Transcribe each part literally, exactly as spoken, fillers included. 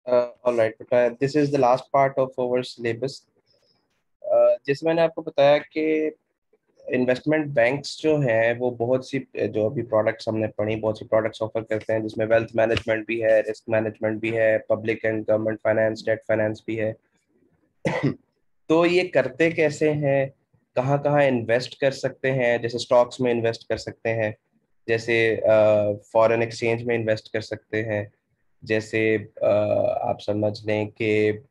Uh, all right, बेटा, this is the last part of our syllabus. Uh, जैसे मैंने आपको बताया कि इन्वेस्टमेंट बैंक्स जो हैं वो बहुत सी जो अभी प्रोडक्ट्स हमने पढ़ी, बहुत सी प्रोडक्ट्स ऑफर करते हैं, जिसमें वेल्थ मैनेजमेंट भी है, रिस्क मैनेजमेंट भी है, public and government finance, debt finance भी है। तो ये करते कैसे हैं, कहाँ कहाँ इन्वेस्ट कर सकते हैं? जैसे स्टॉक्स में इन्वेस्ट कर सकते हैं, जैसे फॉरेन एक्सचेंज में इन्वेस्ट कर सकते हैं, जैसे अ, आप समझ लें कि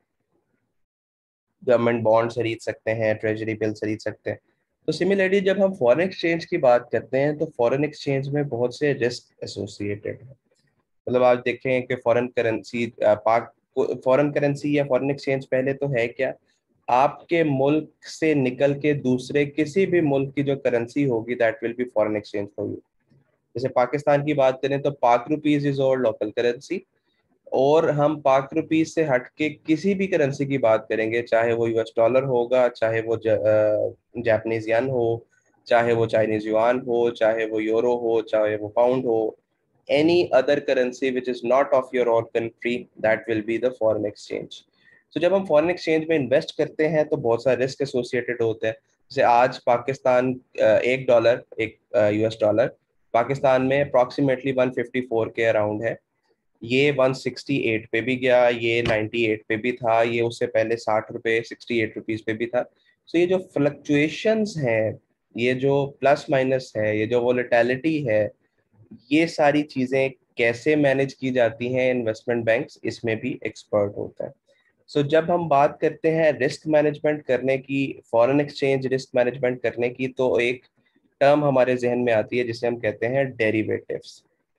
गवर्नमेंट बॉन्ड खरीद सकते हैं, ट्रेजरी बिल खरीद सकते हैं। तो सिमिलरली जब हम फॉरेन एक्सचेंज की बात करते हैं तो फॉरेन एक्सचेंज में बहुत से रिस्क एसोसिएटेड है। मतलब आप देखें कि foreign currency, Pak foreign currency या फॉरेन एक्सचेंज पहले तो है क्या? आपके मुल्क से निकल के दूसरे किसी भी मुल्क की जो करेंसी होगी that will be foreign exchange for you. जैसे पाकिस्तान की बात करें तो Pak rupees is our local currency, और हम पाक रुपीज से हट के किसी भी करेंसी की बात करेंगे, चाहे वो यूएस डॉलर होगा, चाहे वो जापानीज यन हो, चाहे वो चाइनीज युआन हो, चाहे वो यूरो हो, चाहे वो पाउंड हो, any other currency which is not of your own country, that will be the foreign exchange. तो जब हम फॉरेन एक्सचेंज में इन्वेस्ट करते हैं तो बहुत सारे रिस्क एसोसिएटेड होते हैं। जैसे आज पाकिस्तान अ, एक डॉलर, एक यूएस डॉलर पाकिस्तान में अप्रॉक्सीमेटली वन फिफ्टी फोर के अराउंड है। ये वन सिक्सटी एट पे भी गया, ये नाइन्टी एट पे भी था, ये उससे पहले साठ रुपए सिक्सटी एट रुपीज पे भी था। तो ये जो फ्लक्चुएशंस हैं, ये जो प्लस माइनस है, ये जो वोलेटिलिटी है, ये सारी चीजें कैसे मैनेज की जाती हैं, इन्वेस्टमेंट बैंक्स इसमें भी एक्सपर्ट होता है। सो so, जब हम बात करते हैं रिस्क मैनेजमेंट करने की, फॉरेन एक्सचेंज रिस्क मैनेजमेंट करने की, तो एक टर्म हमारे जहन में आती है जिसे हम कहते हैं derivatives.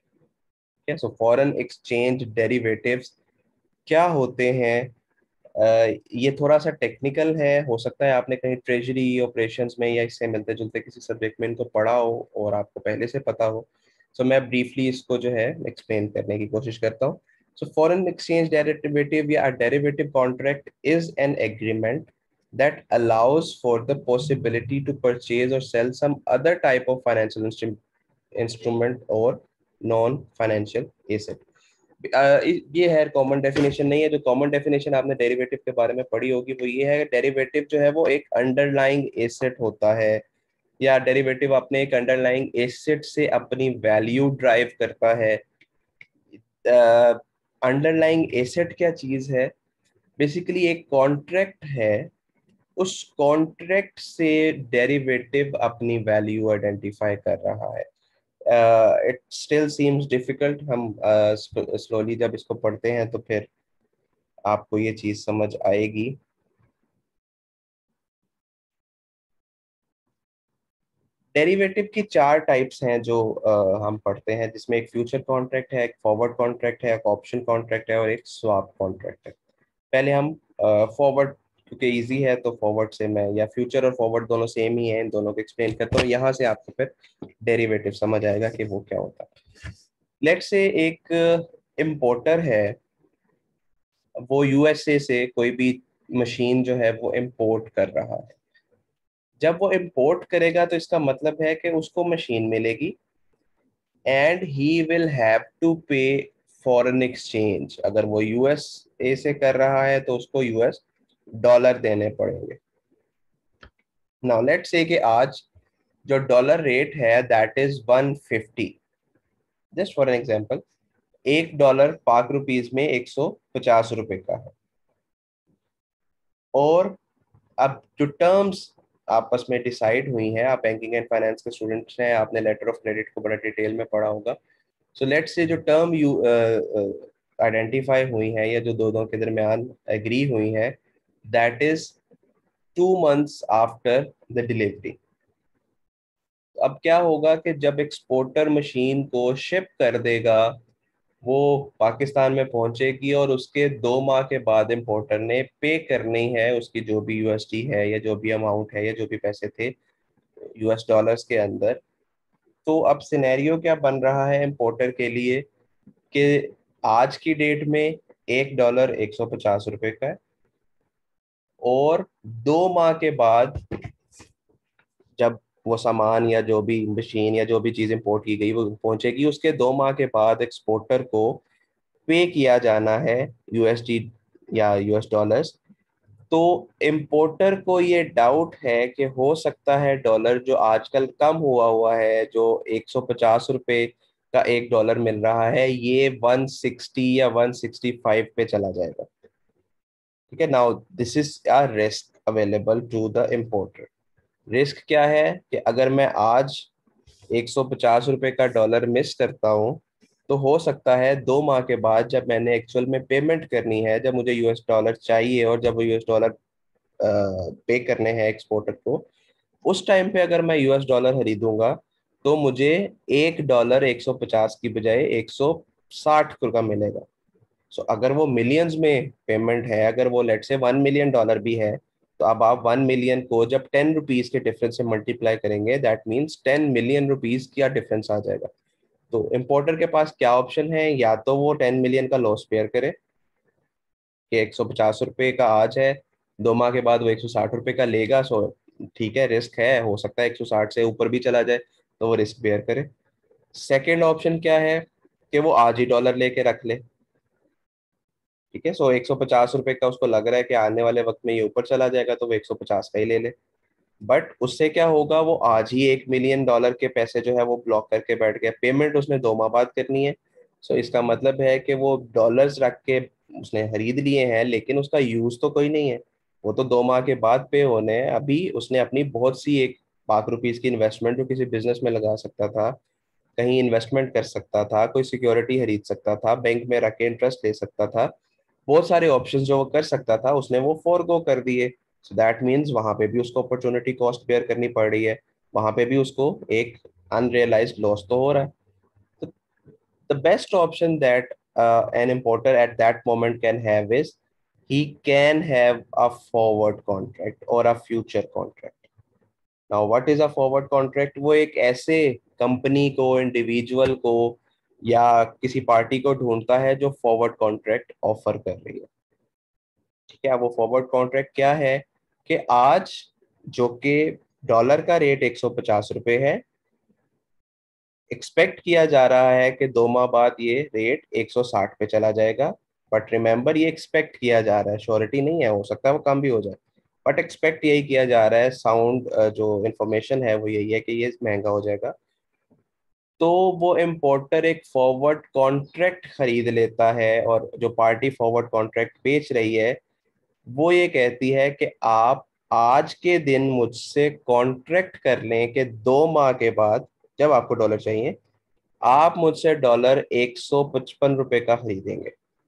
So foreign exchange derivatives क्या होते हैं? अ, ये थोड़ा सा टेक्निकल है, हो सकता है आपने कहीं ट्रेजरी ऑपरेशंस में या इससे मिलते जुलते किसी सब्जेक्ट में इनको पढ़ा हो और आपको पहले से पता हो। सो so, मैं ब्रीफली इसको जो है एक्सप्लेन करने की कोशिश करता हूँ। सो फॉरेन एक्सचेंज डेरिवेटिव या derivative contract is an agreement that allows for the possibility to purchase or sell some other type of financial instru- instrument or non financial asset। Uh, ये है, common definition नहीं है। जो common definition आपने derivative के बारे में पढ़ी होगी वो ये है, डेरिवेटिव जो है वो एक अंडरलाइंग एसेट होता है, या डेरिवेटिव अपने एक अंडरलाइंग एसेट से अपनी वैल्यू ड्राइव करता है। अंडरलाइंग एसेट क्या चीज है? बेसिकली एक कॉन्ट्रैक्ट है, उस कॉन्ट्रैक्ट से डेरिवेटिव अपनी वैल्यू आइडेंटिफाई कर रहा है। इट स्टिल सीम्स डिफिकल्ट, हम स्लोली uh, जब इसको पढ़ते हैं तो फिर आपको ये चीज समझ आएगी। डेरिवेटिव की चार टाइप्स हैं जो uh, हम पढ़ते हैं, जिसमें एक फ्यूचर कॉन्ट्रैक्ट है, एक फॉरवर्ड कॉन्ट्रैक्ट है, एक ऑप्शन कॉन्ट्रैक्ट है और एक स्वैप कॉन्ट्रैक्ट है। पहले हम फॉरवर्ड, क्योंकि इजी है तो फॉरवर्ड से मैं, या फ्यूचर और फॉरवर्ड दोनों सेम ही है, इन दोनों को एक्सप्लेन करता हूँ, यहाँ से आपको फिर डेरिवेटिव समझ आएगा कि वो क्या होता है। लेट्स से एक इम्पोर्टर है, वो यूएसए से कोई भी मशीन जो है वो इंपोर्ट कर रहा है। जब वो इंपोर्ट करेगा तो इसका मतलब है कि उसको मशीन मिलेगी and he will have to pay foreign exchange. अगर वो यूएस ए से कर रहा है तो उसको यूएस डॉलर देने पड़ेंगे। नाउ लेट्स से कि आज जो डॉलर रेट है that is one fifty. Just for an example, एक डॉलर पाक रुपीज में एक सौ पचास रुपए का है। और अब जो टर्म्स आपस में डिसाइड हुई हैं, आप बैंकिंग एंड फाइनेंस के स्टूडेंट्स हैं, आपने लेटर ऑफ क्रेडिट को बड़ा डिटेल में पढ़ा होगा। सो लेट्स से जो टर्म यू आइडेंटिफाई हुई है या जो दोनों के दरमियान एग्री हुई है, that is two months after the delivery. अब क्या होगा कि जब एक्सपोर्टर मशीन को शिप कर देगा, वो पाकिस्तान में पहुंचेगी और उसके दो माह के बाद इंपोर्टर ने पे करनी है उसकी जो भी यूएसडी है या जो भी अमाउंट है या जो भी पैसे थे यूएस डॉलर्स के अंदर। तो अब सिनेरियो क्या बन रहा है इंपोर्टर के लिए कि आज की डेट में एक डॉलर एक सौ पचास रुपए का है, और दो माह के बाद जब वो सामान या जो भी मशीन या जो भी चीज इंपोर्ट की गई वो पहुंचेगी, उसके दो माह के बाद एक्सपोर्टर को पे किया जाना है यूएसडी या यूएस डॉलर्स, तो इम्पोर्टर को ये डाउट है कि हो सकता है डॉलर जो आजकल कम हुआ हुआ है, जो एक सौ पचास रुपए का एक डॉलर मिल रहा है, ये वन सिक्सटी या वन सिक्सटी फाइव पे चला जाएगा। ठीक है, now this is a risk available to the importer. Risk क्या है कि अगर मैं आज एक सौ पचास रुपए का डॉलर मिस करता हूँ, तो हो सकता है दो माह के बाद जब मैंने एक्चुअल में पेमेंट करनी है, जब मुझे यूएस डॉलर चाहिए और जब वो यूएस डॉलर पे करने हैं एक्सपोर्टर को, उस टाइम पे अगर मैं यूएस डॉलर खरीदूंगा तो मुझे एक डॉलर एक सौ पचास की बजाय एक सौ साठ का मिलेगा। सो अगर वो मिलियंस में पेमेंट है, अगर वो late say one million dollar भी है, तो अब आप वन मिलियन को जब टेन रुपीज के डिफरेंस से मल्टीप्लाई करेंगे, that means ten million rupees का डिफरेंस आ जाएगा। तो इम्पोर्टर के पास क्या ऑप्शन है, या तो वो टेन मिलियन का लॉस बेयर करे कि एक सौ पचास रुपये का आज है, दो माह के बाद वो एक सौ साठ रुपये का लेगा, सो ठीक है, रिस्क है, हो सकता है एक सौ साठ से ऊपर भी चला जाए, तो वो रिस्क बेयर करे। सेकेंड ऑप्शन क्या है कि वो आज ही डॉलर लेके रख ले। ठीक है, सो एक सौ पचास रुपये का उसको लग रहा है कि आने वाले वक्त में ये ऊपर चला जाएगा, तो वो एक सौ पचास का ही ले ले। बट उससे क्या होगा, वो आज ही एक मिलियन डॉलर के पैसे जो है वो ब्लॉक करके बैठ गया, पेमेंट उसने दो माह बाद करनी है। सो इसका मतलब है कि वो डॉलर्स रख के उसने खरीद लिए हैं, लेकिन उसका यूज तो कोई नहीं है, वो तो दो माह के बाद पे होने हैं। अभी उसने अपनी बहुत सी एक लाख रुपीज की इन्वेस्टमेंट जो किसी बिजनेस में लगा सकता था, कहीं इन्वेस्टमेंट कर सकता था, कोई सिक्योरिटी खरीद सकता था, बैंक में रख के इंटरेस्ट ले सकता था, बहुत सारे ऑप्शंस जो वो कर सकता था उसने वो फोरगो कर दिए। सो दैट मीन्स वहां पे भी उसको अपॉर्चुनिटी कॉस्ट बेयर करनी पड़ रही है, वहां पे भी उसको एक अनरियलाइज्ड लॉस तो हो रहा है। तो the best option that an importer at that moment can have is he can have a forward contract or a future contract. Now what is a forward contract? वो एक ऐसे कंपनी को, individual को या किसी पार्टी को ढूंढता है जो फॉरवर्ड कॉन्ट्रैक्ट ऑफर कर रही है। ठीक है, वो फॉरवर्ड कॉन्ट्रैक्ट क्या है कि आज जो कि डॉलर का रेट एक सौ पचास रुपए है, एक्सपेक्ट किया जा रहा है कि दो माह बाद ये रेट एक सौ साठ पे चला जाएगा। बट रिमेंबर, ये एक्सपेक्ट किया जा रहा है, श्योरिटी नहीं है, हो सकता है वो कम भी हो जाए, बट एक्सपेक्ट यही किया जा रहा है। साउंड जो इंफॉर्मेशन है वो यही है कि ये महंगा हो जाएगा। तो वो इम्पोर्टर एक फॉरवर्ड कॉन्ट्रैक्ट खरीद लेता है, और जो पार्टी फॉरवर्ड कॉन्ट्रैक्ट बेच रही है वो ये कहती है कि आप आज के दिन मुझसे कॉन्ट्रैक्ट कर लें कि दो माह के बाद जब आपको डॉलर चाहिए, आप मुझसे डॉलर एक सौ पचपन रुपए का खरीदेंगे।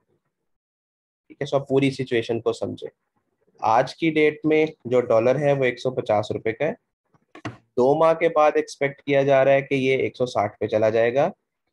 ठीक है, सो आप पूरी सिचुएशन को समझे। आज की डेट में जो डॉलर है वो एक सौ पचास रुपए का है, दो माह के बाद एक्सपेक्ट किया जा रहा है कि ये एक सौ साठ पे चला जाएगा।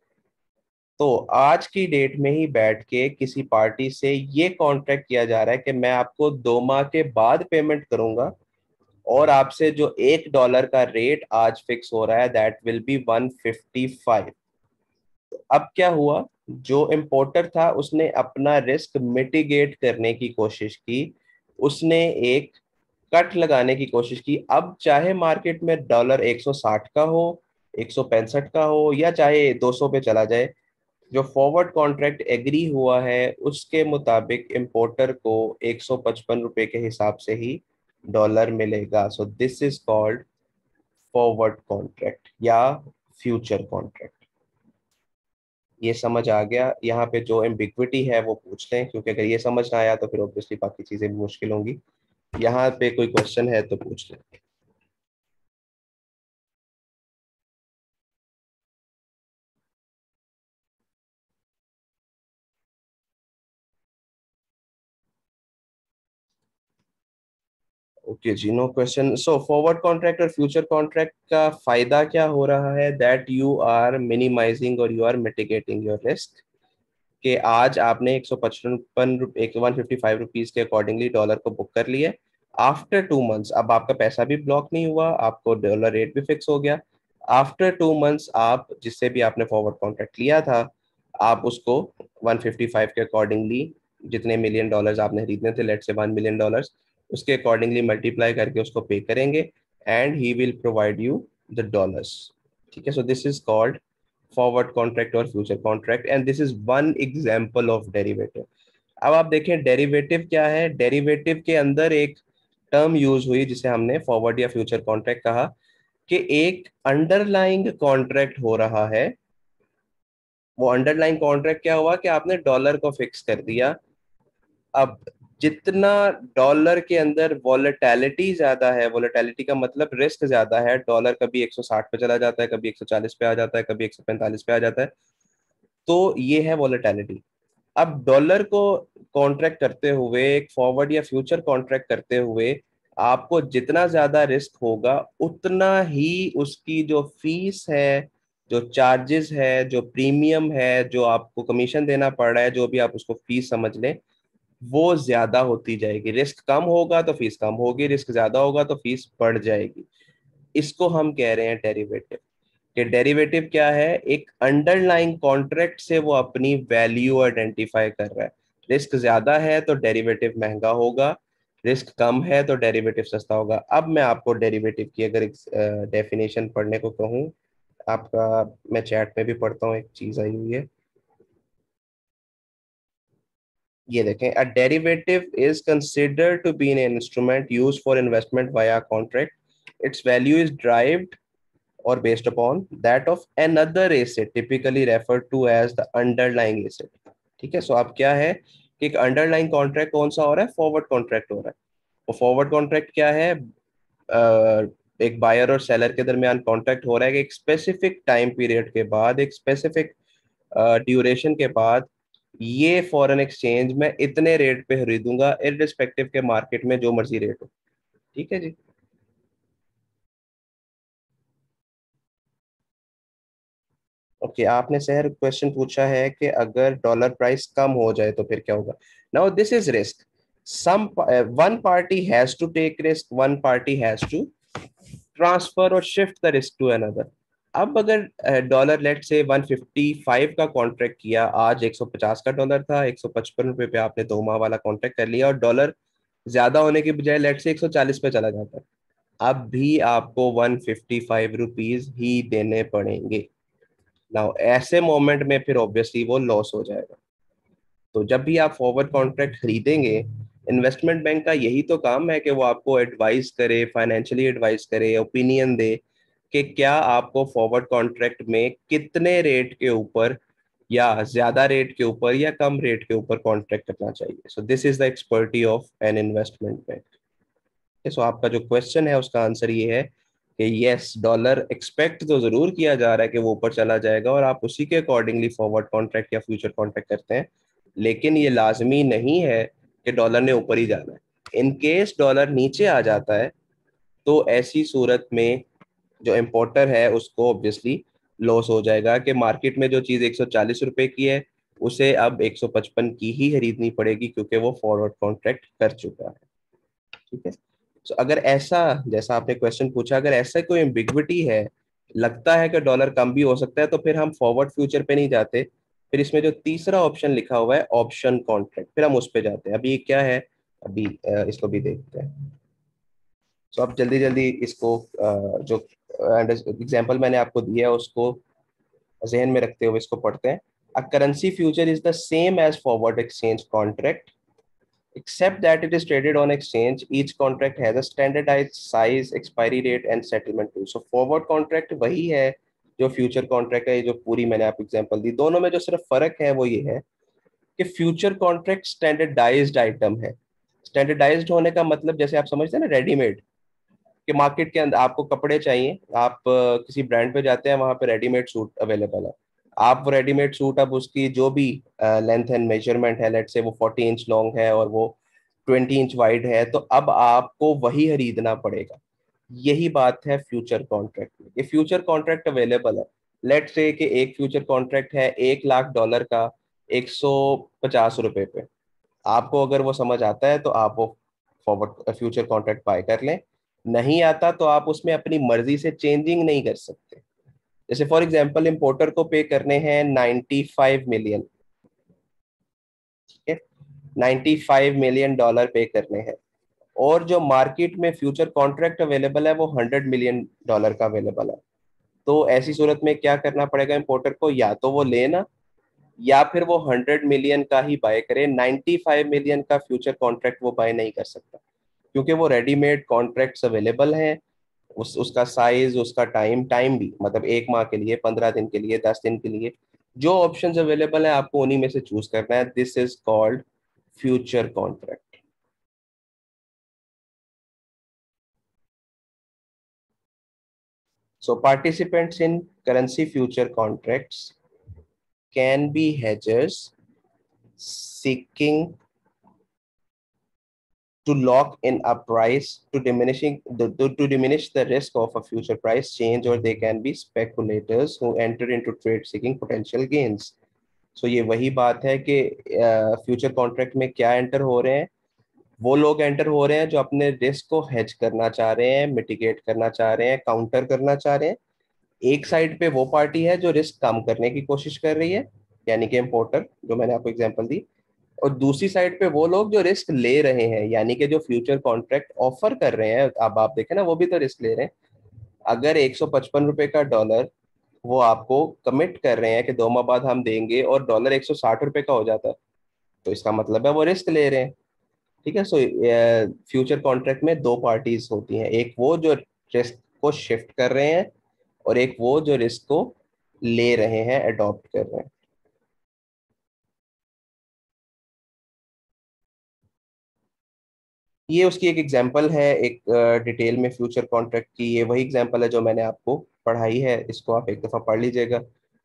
तो आज की डेट में ही बैठ के किसी पार्टी से ये कॉन्ट्रैक्ट किया जा रहा है कि मैं आपको दो माह के बाद पेमेंट करूंगा, और आपसे जो एक डॉलर का रेट आज फिक्स हो रहा है that will be one fifty five. अब क्या हुआ, जो इम्पोर्टर था उसने अपना रिस्क मिटिगेट करने की कोशिश की, उसने एक कट लगाने की कोशिश की। अब चाहे मार्केट में डॉलर एक सौ साठ का हो, एक सौ पैंसठ का हो, या चाहे दो सौ पे चला जाए, जो फॉरवर्ड कॉन्ट्रैक्ट एग्री हुआ है उसके मुताबिक इंपोर्टर को एक सौ पचपन रुपए के हिसाब से ही डॉलर मिलेगा। So this is called forward contract या फ्यूचर कॉन्ट्रैक्ट। ये समझ आ गया? यहाँ पे जो एम्बिग्विटी है वो पूछ लें, क्योंकि अगर ये समझ ना आया तो फिर ऑब्वियसली बाकी चीजें भी मुश्किल होंगी। यहाँ पे कोई क्वेश्चन है तो पूछ लें। ओके जी, no question. So forward contract और फ्यूचर कॉन्ट्रैक्ट का फायदा क्या हो रहा है, दैट यू आर मिनिमाइजिंग और you are mitigating your risk. कि आज आपने एक सौ पचपन एक वन फिफ्टी फाइव रुपीज के अकॉर्डिंगली डॉलर को बुक कर लिया। आफ्टर टू मंथ्स, अब आपका पैसा भी ब्लॉक नहीं हुआ, आपको डॉलर रेट भी फिक्स हो गया। आफ्टर टू मंथ्स, आप जिससे भी आपने फॉरवर्ड कॉन्ट्रैक्ट लिया था, आप उसको वन फिफ्टी फाइव के अकॉर्डिंगली, जितने मिलियन डॉलर्स आपने खरीदने थे, let say one million dollars, उसके अकॉर्डिंगली मल्टीप्लाई करके उसको पे करेंगे, and he will provide you the dollars. ठीक है, so this is called forward contract और future contract, and this is one example of derivative. अब आप देखें डेरिवेटिव क्या है। डेरिवेटिव के अंदर एक टर्म यूज हुई जिसे हमने फॉरवर्ड या फ्यूचर कॉन्ट्रैक्ट कहा, कि एक अंडरलाइंग कॉन्ट्रैक्ट हो रहा है। वो अंडरलाइंग कॉन्ट्रैक्ट क्या हुआ कि आपने डॉलर को फिक्स कर दिया। अब जितना डॉलर के अंदर वॉलेटिलिटी ज्यादा है, वॉलेटिलिटी का मतलब रिस्क ज्यादा है, डॉलर कभी एक सौ साठ पे चला जाता है, कभी एक सौ चालीस पे आ जाता है, कभी एक सौ पैंतालीस पे आ जाता है, तो ये है वॉलेटिलिटी। अब डॉलर को कॉन्ट्रैक्ट करते हुए, एक फॉरवर्ड या फ्यूचर कॉन्ट्रैक्ट करते हुए, आपको जितना ज्यादा रिस्क होगा उतना ही उसकी जो फीस है, जो चार्जेस है, जो प्रीमियम है, जो आपको कमीशन देना पड़ रहा है, जो भी आप उसको फीस समझ लें, वो ज्यादा होती जाएगी। रिस्क कम होगा तो फीस कम होगी, रिस्क ज्यादा होगा तो फीस बढ़ जाएगी। इसको हम कह रहे हैं डेरिवेटिव। कि डेरिवेटिव क्या है, एक अंडरलाइंग कॉन्ट्रैक्ट से वो अपनी वैल्यू आइडेंटिफाई कर रहा है। रिस्क ज्यादा है तो डेरिवेटिव महंगा होगा, रिस्क कम है तो डेरिवेटिव सस्ता होगा। अब मैं आपको डेरिवेटिव की अगर डेफिनेशन पढ़ने को कहूँ, आपका मैं चैट में भी पढ़ता हूँ, एक चीज आई हुई है, ये देखें। A derivative is considered to be an instrument used for investment via contract. Its value is derived or based upon that of another asset typically referred to as the underlying asset। ठीक है, सो अब क्या है कि एक underlying contract कौन सा हो रहा है, फॉरवर्ड कॉन्ट्रैक्ट हो रहा है। और फॉरवर्ड कॉन्ट्रैक्ट क्या है, अ, एक बायर और सेलर के दरमियान कॉन्ट्रैक्ट हो रहा है कि एक स्पेसिफिक टाइम पीरियड के बाद, एक स्पेसिफिक ड्यूरेशन के बाद, ये फॉरेन एक्सचेंज में इतने रेट पे खरीदूंगा, इररिस्पेक्टिव के मार्केट में जो मर्जी रेट हो। ठीक है जी। ओके, आपने शहर क्वेश्चन पूछा है कि अगर डॉलर प्राइस कम हो जाए तो फिर क्या होगा। Now this is risk. Some one party has to take risk, one party has to transfer और shift the risk to another. अब अगर dollar let say one fifty five का कॉन्ट्रैक्ट किया, आज एक सौ पचास का डॉलर था, एक सौ पचपन रुपए पे आपने दो माह वाला कॉन्ट्रैक्ट कर लिया, और डॉलर ज्यादा होने के बजाय लेट से एक सौ चालीस पे चला जाता है, अब भी आपको वन फिफ्टी फाइव रुपीज ही देने पड़ेंगे। नाउ ऐसे मोमेंट में फिर ऑब्वियसली वो लॉस हो जाएगा। तो जब भी आप फॉरवर्ड कॉन्ट्रैक्ट खरीदेंगे, इन्वेस्टमेंट बैंक का यही तो काम है कि वो आपको एडवाइस करे, फाइनेंशियली एडवाइस करे, ओपिनियन दे कि क्या आपको फॉरवर्ड कॉन्ट्रैक्ट में कितने रेट के ऊपर, या ज्यादा रेट के ऊपर या कम रेट के ऊपर कॉन्ट्रैक्ट करना चाहिए। So this is the expertise of an investment bank. So आपका जो क्वेश्चन है उसका आंसर ये है कि यस, डॉलर एक्सपेक्ट तो जरूर किया जा रहा है कि वो ऊपर चला जाएगा, और आप उसी के अकॉर्डिंगली फॉरवर्ड कॉन्ट्रैक्ट या फ्यूचर कॉन्ट्रैक्ट करते हैं। लेकिन ये लाजमी नहीं है कि डॉलर ने ऊपर ही जाना है। इन केस डॉलर नीचे आ जाता है तो ऐसी सूरत में जो इम्पोर्टर है उसको ऑब्वियसली लॉस हो जाएगा, कि मार्केट में जो चीज़ एक सौ चालीस रुपए की है उसे अब एक सौ पचपन की ही खरीदनी पड़ेगी, क्योंकि वो फॉरवर्ड कॉन्ट्रैक्ट कर चुका है। ठीक है। तो अगर ऐसा, जैसा आपने क्वेश्चन पूछा, अगर ऐसा कोई एम्बिग्विटी है, लगता है कि डॉलर कम भी हो सकता है, तो फिर हम फॉरवर्ड फ्यूचर पे नहीं जाते, फिर इसमें जो तीसरा ऑप्शन लिखा हुआ है ऑप्शन कॉन्ट्रैक्ट, फिर हम उस पे जाते हैं। अभी ये क्या है, अभी अ, इसको भी देखते हैं। तो आप जल्दी जल्दी इसको अ, जो एग्जाम्पल मैंने आपको दिया है उसको जहन में रखते हुए इसको पढ़ते हैं। A currency future is the same as forward exchange contract except that it is traded on exchange. Each contract has a standardized size, expiry date and settlement too. So forward contract वही है जो future contract है, जो पूरी मैंने आपको example दी। दोनों में जो सिर्फ फर्क है वो ये है कि फ्यूचर कॉन्ट्रैक्ट स्टैंडर्डाइज्ड आइटम है। स्टैंडर्डाइज्ड होने का मतलब, जैसे आप समझते हैं ना रेडीमेड, कि मार्केट के अंदर आपको कपड़े चाहिए, आप अ, किसी ब्रांड पे जाते हैं, वहां पे रेडीमेड सूट अवेलेबल है। आप वो रेडीमेड सूट, अब उसकी जो भी लेंथ एंड मेजरमेंट है, लेट से वो फोर्टी इंच लॉन्ग है और वो ट्वेंटी इंच वाइड है, तो अब आपको वही खरीदना पड़ेगा। यही बात है फ्यूचर कॉन्ट्रैक्ट में। ये फ्यूचर कॉन्ट्रैक्ट अवेलेबल है। लेट से कि एक फ्यूचर कॉन्ट्रैक्ट है एक लाख डॉलर का, एक सौ पचास रुपए पे। आपको अगर वो समझ आता है तो आप वो फॉरवर्ड फ्यूचर कॉन्ट्रैक्ट बाय कर लें, नहीं आता तो आप उसमें अपनी मर्जी से चेंजिंग नहीं कर सकते। जैसे फॉर एग्जांपल इंपोर्टर को पे करने हैं नाइन्टी फाइव मिलियन, ठीक है, नाइन्टी फाइव मिलियन डॉलर पे करने हैं, और जो मार्केट में फ्यूचर कॉन्ट्रैक्ट अवेलेबल है वो हंड्रेड मिलियन डॉलर का अवेलेबल है। तो ऐसी सूरत में क्या करना पड़ेगा इंपोर्टर को, या तो वो लेना या फिर वो हंड्रेड मिलियन का ही बाय करे। नाइन्टी फाइव मिलियन का फ्यूचर कॉन्ट्रैक्ट वो बाय नहीं कर सकता, क्योंकि वो रेडीमेड कॉन्ट्रैक्ट्स अवेलेबल हैं। उस उसका साइज, उसका टाइम टाइम भी, मतलब एक माह के लिए, पंद्रह दिन के लिए, दस दिन के लिए, जो ऑप्शंस अवेलेबल है आपको उन्हीं में से चूज करना है। This is called future contract. So participants in currency future contracts can be hedgers seeking to lock in a price to diminishing the, to, to diminish the risk of a future price change, or they can be speculators who enter into trade seeking potential gains. So ये वही बात है कि future contract में क्या enter हो रहे हैं, वो लोग एंटर हो रहे हैं जो अपने रिस्क को हेज करना चाह रहे हैं, मिटिगेट करना चाह रहे हैं, काउंटर करना चाह रहे हैं। एक साइड पे वो पार्टी है जो रिस्क कम करने की कोशिश कर रही है, यानी कि इम्पोर्टर, जो मैंने आपको एग्जांपल दी। और दूसरी साइड पे वो लोग जो रिस्क ले रहे हैं, यानी कि जो फ्यूचर कॉन्ट्रैक्ट ऑफर कर रहे हैं। अब आप देखें ना, वो भी तो रिस्क ले रहे हैं। अगर एक सौ पचपन रुपए का डॉलर वो आपको कमिट कर रहे हैं कि दो माह बाद हम देंगे, और डॉलर एक सौ साठ रुपए का हो जाता है, तो इसका मतलब है वो रिस्क ले रहे हैं। ठीक है। सो फ्यूचर कॉन्ट्रैक्ट में दो पार्टीज होती हैं, एक वो जो रिस्क को शिफ्ट कर रहे हैं, और एक वो जो रिस्क को ले रहे हैं, अडॉप्ट कर रहे हैं। ये उसकी एक एग्जांपल है, एक डिटेल में फ्यूचर कॉन्ट्रैक्ट की। ये वही एग्जांपल है जो मैंने आपको पढ़ाई है, इसको आप एक दफा पढ़ लीजिएगा।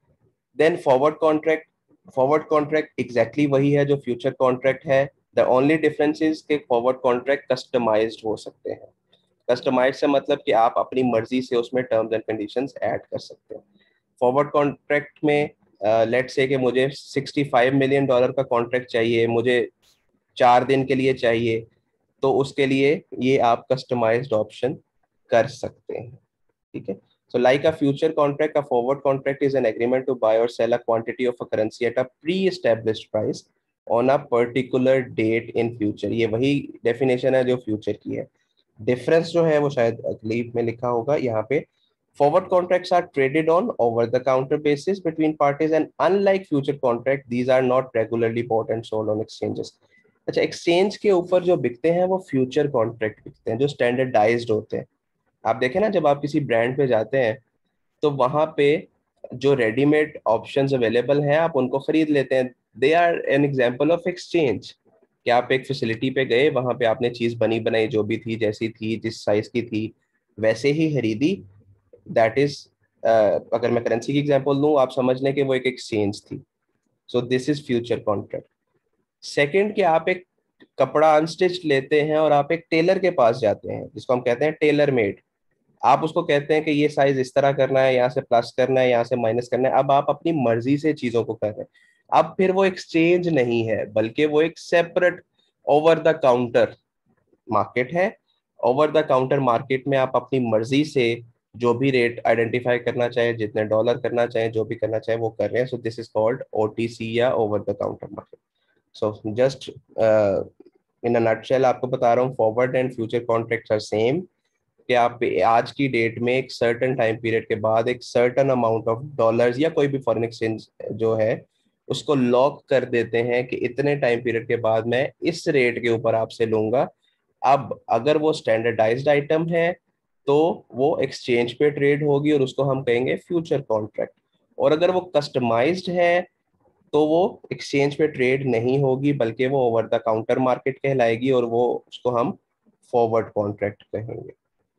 Then forward contract. Forward contract exactly वही है जो फ्यूचर कॉन्ट्रैक्ट है। द ओनली डिफरेंस इज के फॉरवर्ड कॉन्ट्रैक्ट कस्टमाइज्ड हो सकते हैं। कस्टमाइज से मतलब कि आप अपनी मर्जी से उसमें टर्म्स एंड कंडीशंस ऐड कर सकते हैं। फॉरवर्ड कॉन्ट्रैक्ट में लेट्स से कि मुझे सिक्सटी फाइव मिलियन डॉलर का कॉन्ट्रैक्ट चाहिए, मुझे चार दिन के लिए चाहिए, तो उसके लिए ये आप कस्टमाइज्ड ऑप्शन कर सकते हैं। ठीक है। So like a future contract, a forward contract is an agreement to buy or sell a quantity of a currency at a pre-established price on a particular date in future। ये वही definition है जो future की है। Difference जो है वो शायद अगली में लिखा होगा यहाँ पे। Forward contracts are traded on over-the-counter basis between parties, and unlike future contract, these are not regularly bought and sold on exchanges। अच्छा, एक्सचेंज के ऊपर जो बिकते हैं वो फ्यूचर कॉन्ट्रैक्ट बिकते हैं, जो स्टैंडर्डाइज्ड होते हैं। आप देखें ना, जब आप किसी ब्रांड पे जाते हैं तो वहां पे जो रेडीमेड ऑप्शंस अवेलेबल हैं आप उनको खरीद लेते हैं। They are an example of exchange. कि आप एक फैसिलिटी पे गए, वहां पे आपने चीज बनी बनाई जो भी थी, जैसी थी, जिस साइज की थी, वैसे ही खरीदी। दैट इज, अगर मैं करेंसी की एग्जांपल दूं, आप समझ लें कि वो एक एक्सचेंज थी। So this is future contract. Second, कि आप एक कपड़ा अनस्टिच्ड लेते हैं और आप एक टेलर के पास जाते हैं, जिसको हम कहते हैं टेलर मेड। आप उसको कहते हैं कि ये साइज इस तरह करना है, यहाँ से प्लस करना है, यहाँ से माइनस करना है। अब आप अपनी मर्जी से चीजों को कर रहे हैं। अब फिर वो एक्सचेंज नहीं है, बल्कि वो एक separate over the counter market है। ओवर द काउंटर मार्केट में आप अपनी मर्जी से जो भी रेट आइडेंटिफाई करना चाहे, जितने डॉलर करना चाहे, जो भी करना चाहे वो कर रहे हैं। So this is called OTC या over the counter market. So just in a nutshell आपको बता रहा हूँ, forward and future contracts are same. कि आप आज की डेट में एक सर्टेन टाइम पीरियड के बाद एक सर्टेन अमाउंट ऑफ डॉलर्स या कोई भी फॉरेन एक्सचेंज जो है उसको लॉक कर देते हैं कि इतने टाइम पीरियड के बाद मैं इस रेट के ऊपर आपसे लूंगा। अब अगर वो स्टैंडर्डाइज्ड आइटम है तो वो एक्सचेंज पे ट्रेड होगी और उसको हम कहेंगे फ्यूचर कॉन्ट्रैक्ट। और अगर वो कस्टमाइज्ड है तो वो एक्सचेंज पे ट्रेड नहीं होगी, बल्कि वो ओवर द काउंटर मार्केट कहलाएगी, और वो उसको हम फॉरवर्ड कॉन्ट्रैक्ट कहेंगे।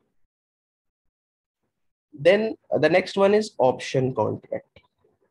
Then uh, the next one is option contract।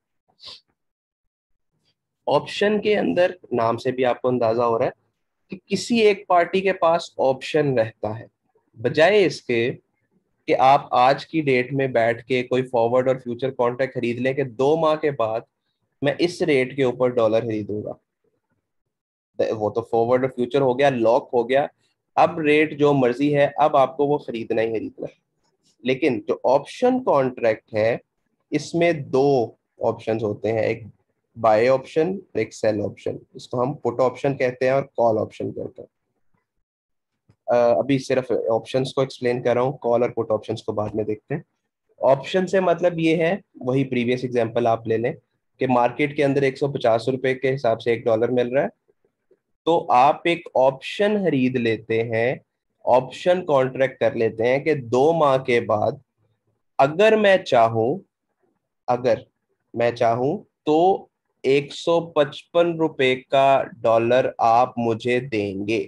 Option के अंदर नाम से भी आपको अंदाजा हो रहा है कि किसी एक पार्टी के पास ऑप्शन रहता है, बजाय इसके कि आप आज की डेट में बैठ के कोई फॉरवर्ड और फ्यूचर कॉन्ट्रैक्ट खरीद लें कि दो माह के बाद मैं इस रेट के ऊपर डॉलर खरीदूंगा। वो तो फॉरवर्ड और फ्यूचर हो गया, लॉक हो गया। अब रेट जो मर्जी है, अब आपको वो खरीदना ही खरीदना है। लेकिन जो ऑप्शन कॉन्ट्रैक्ट है, इसमें दो ऑप्शंस होते हैं, एक बाय ऑप्शन और एक सेल ऑप्शन। इसको हम पुट ऑप्शन कहते हैं और कॉल ऑप्शन कहते हैं। अ, अभी सिर्फ ऑप्शंस को एक्सप्लेन कर रहा हूँ, कॉल और पुट ऑप्शंस को बाद में देखते हैं। ऑप्शन से मतलब ये है, वही प्रीवियस एग्जांपल आप ले लें कि मार्केट के अंदर एक सौ पचास रुपए के हिसाब से एक डॉलर मिल रहा है, तो आप एक ऑप्शन खरीद लेते हैं, ऑप्शन कॉन्ट्रैक्ट कर लेते हैं कि दो माह के बाद अगर मैं चाहूं, अगर मैं चाहूं तो एक सौ पचपन रुपए का डॉलर आप मुझे देंगे।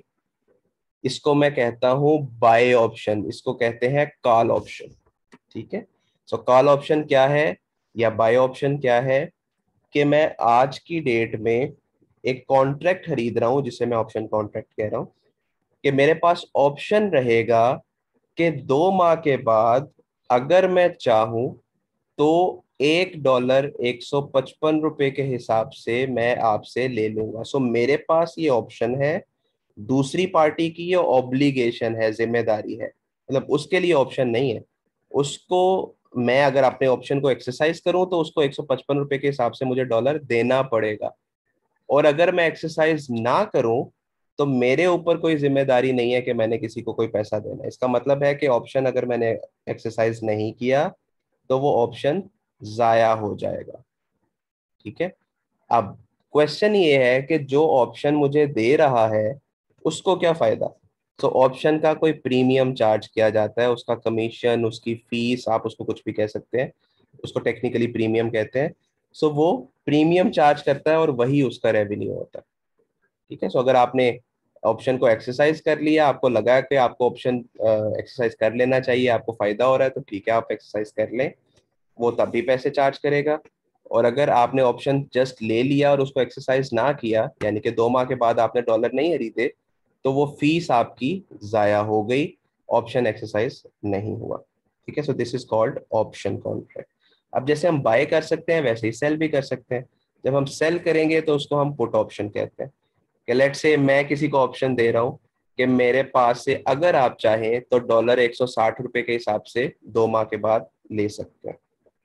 इसको मैं कहता हूं बाय ऑप्शन, इसको कहते हैं कॉल ऑप्शन। ठीक है। सो कॉल ऑप्शन क्या है या बाय ऑप्शन क्या है, कि मैं आज की डेट में एक कॉन्ट्रैक्ट खरीद रहा हूं जिसे मैं ऑप्शन कॉन्ट्रैक्ट कह रहा हूं, कि मेरे पास ऑप्शन रहेगा कि दो माह के बाद अगर मैं चाहूं तो एक डॉलर एक सौ पचपन रुपए के हिसाब से मैं आपसे ले लूंगा। सो मेरे पास ये ऑप्शन है, दूसरी पार्टी की ये ऑब्लिगेशन है, जिम्मेदारी है, मतलब उसके लिए ऑप्शन नहीं है। उसको, मैं अगर अपने ऑप्शन को एक्सरसाइज करूं तो उसको एक सौ पचपन रुपए के हिसाब से मुझे डॉलर देना पड़ेगा। और अगर मैं एक्सरसाइज ना करूं तो मेरे ऊपर कोई जिम्मेदारी नहीं है कि मैंने किसी को कोई पैसा देना है। इसका मतलब है कि ऑप्शन अगर मैंने एक्सरसाइज नहीं किया तो वो ऑप्शन जाया हो जाएगा। ठीक है। अब क्वेश्चन ये है कि जो ऑप्शन मुझे दे रहा है उसको क्या फायदा। तो ऑप्शन का कोई प्रीमियम चार्ज किया जाता है, उसका कमीशन, उसकी फीस, आप उसको कुछ भी कह सकते हैं, उसको टेक्निकली प्रीमियम कहते हैं। सो वो प्रीमियम चार्ज करता है और वही उसका रेवेन्यू होता है। ठीक है। सो अगर आपने ऑप्शन को एक्सरसाइज कर लिया, आपको लगा कि आपको ऑप्शन एक्सरसाइज कर लेना चाहिए, आपको फायदा हो रहा है, तो ठीक है, आप एक्सरसाइज कर लें, वो तब भी पैसे चार्ज करेगा। और अगर आपने ऑप्शन जस्ट ले लिया और उसको एक्सरसाइज ना किया, यानी कि दो माह के बाद आपने डॉलर नहीं खरीदे, तो वो फीस आपकी जाया हो गई, ऑप्शन एक्सरसाइज नहीं हुआ। ठीक है। So this is called option contract. अब जैसे हम बाय कर सकते हैं वैसे ही सेल भी कर सकते हैं। जब हम सेल करेंगे तो उसको हम पुट ऑप्शन कहते हैं, कि लेट से मैं किसी को ऑप्शन दे रहा हूँ कि मेरे पास से अगर आप चाहें तो डॉलर एक सौ साठ रुपए के हिसाब से दो माह के बाद ले सकते हैं।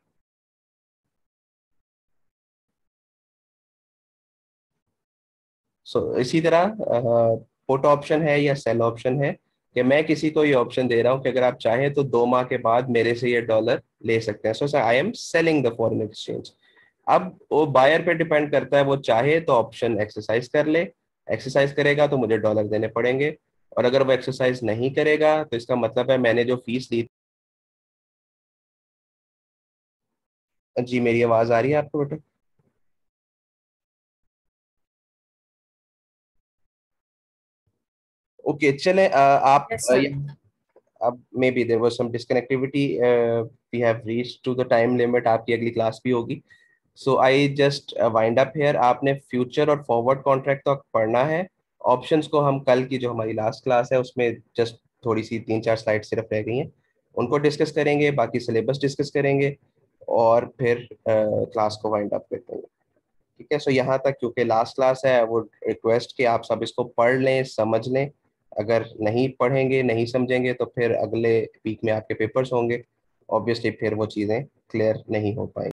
सो so, इसी तरह पुट ऑप्शन है या सेल ऑप्शन है, कि मैं किसी को ये ऑप्शन दे रहा हूँ कि अगर आप चाहें तो दो माह के बाद मेरे से ये डॉलर ले सकते हैं। So I am selling the foreign exchange. अब वो बायर पे डिपेंड करता है, वो चाहे तो ऑप्शन एक्सरसाइज कर ले, एक्सरसाइज करेगा तो मुझे डॉलर देने पड़ेंगे, और अगर वो एक्सरसाइज नहीं करेगा तो इसका मतलब है मैंने जो फीस दी। जी मेरी आवाज आ रही है आपको बेटा? ओके चले, अ, आप यस अ, सर। ये- अब maybe there was some disconnectivity, we have reached to the time limit, आपकी अगली क्लास भी होगी। So I just wind up here. आपने फ्यूचर और फॉरवर्ड कॉन्ट्रैक्ट तो पढ़ना है। ऑप्शंस को हम कल की जो हमारी लास्ट क्लास है उसमें जस्ट थोड़ी सी तीन चार स्लाइड सिर्फ रह गई हैं, उनको डिस्कस करेंगे, बाकी सिलेबस डिस्कस करेंगे, और फिर क्लास को वाइंड अप कर देंगे। ठीक है। सो यहाँ तक क्योंकि लास्ट क्लास है, वो रिक्वेस्ट कि आप सब इसको पढ़ लें, समझ लें। अगर नहीं पढ़ेंगे, नहीं समझेंगे, तो फिर अगले वीक में आपके पेपर्स होंगे, ऑब्वियसली फिर वो चीज़ें क्लियर नहीं हो पाएंगी।